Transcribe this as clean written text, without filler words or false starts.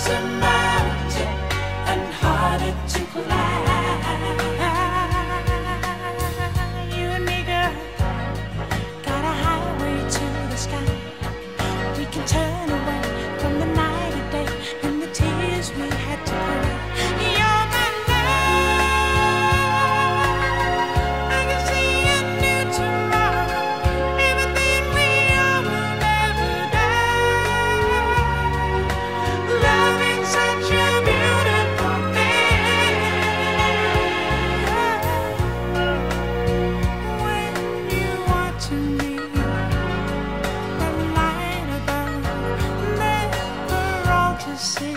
insurmounted and harder to climb. You and me, girl, got a highway to the sky. We can turn away from the night and day and the tears we had to cry. You're my love. I can see a new tomorrow. Everything we are will never die. Loving such a beautiful thing. When you want to be the light above, never all to see.